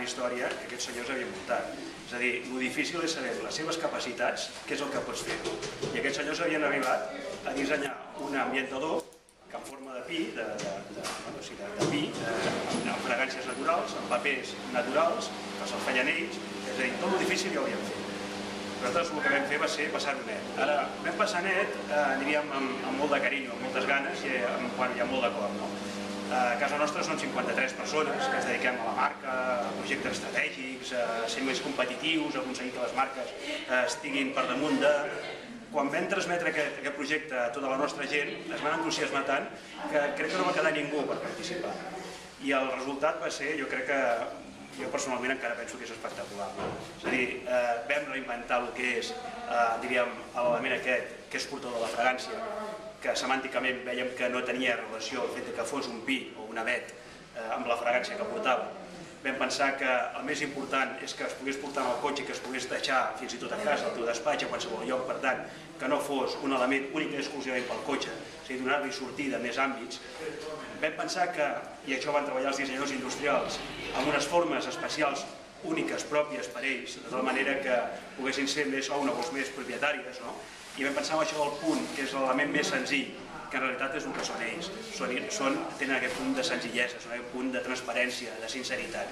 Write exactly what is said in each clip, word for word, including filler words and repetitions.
història que aquests senyors havien muntat. És a dir, el difícil és saber les seves capacitats, què és el que pots fer. I aquests senyors havien arribat a dissenyar un ambientador que en forma de pi, de, de, de, bueno, sí, de, de pi, eh, amb fragàncies naturals, amb papers naturals, que se'l feien ells, és a dir, tot el difícil ja ho havíem fet. Nosaltres el que vam fer va ser passar-ho net. Ara, vam passar net, eh, diríem, amb, amb molt de carinyo, amb moltes ganes i amb, quan hi ha molt d'acord. No? A casa nostra són cinquanta-tres persones que ens dediquem a la marca, a projectes estratègics, a ser més competitius, a aconseguir que les marques eh, estiguin per damunt de... Quan vam transmetre aquest, aquest projecte a tota la nostra gent, es van entusiasmar tant que crec que no va quedar ningú per participar. I el resultat va ser, jo crec que, jo personalment encara penso que és espectacular. No? És a dir, eh, vam reinventar el que és, eh, diríem, l'element aquest, que és portador de la fragància, que semànticament veiem que no tenia relació el fet que fos un pi o un avet eh, amb la fragància que portava. Vam pensar que el més important és que es pogués portar en el cotxe i que es pogués deixar fins i tot a casa, al teu despatx, a qualsevol lloc, per tant, que no fos un element únic i exclusivament pel cotxe, o sigui, donar-li sortida a més àmbits. Vam pensar que, i això van treballar els dissenyadors industrials, amb unes formes especials úniques, pròpies per ells, de tal manera que poguessin ser més ònagos, més propietàries, no? I vam pensar en això del punt, que és l'element més senzill, que en realitat és el que són ells. Són, són, tenen aquest punt de senzillesa, són aquest punt de transparència, de sinceritat.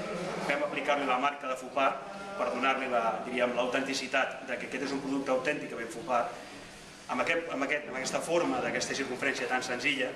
Vam aplicar-li la marca de Fupar per donar-li l'autenticitat de que aquest és un producte autèntic que vam Fupar. Amb, aquest, amb, aquest, amb aquesta forma, d'aquesta circunferència tan senzilla,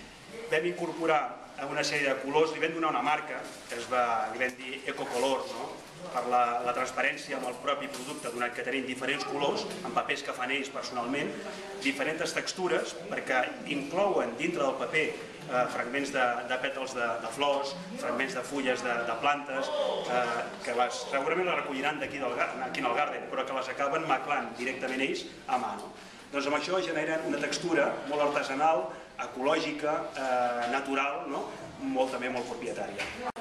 vam incorporar una sèrie de colors, li vam donar una marca, que es va, li vam dir Ecocolor, no? Per la, la transparència amb el propi producte, donat que tenim diferents colors, amb papers que fan ells personalment, diferents textures, perquè inclouen dintre del paper eh, fragments de, de pètals de, de flors, fragments de fulles de, de plantes, eh, que les, segurament les recolliran d'aquí aquí en el Garden, però que les acaben maclant directament ells a mà. No? Doncs amb això generen una textura molt artesanal, ecològica, eh, natural, no? Molt, també molt propietària.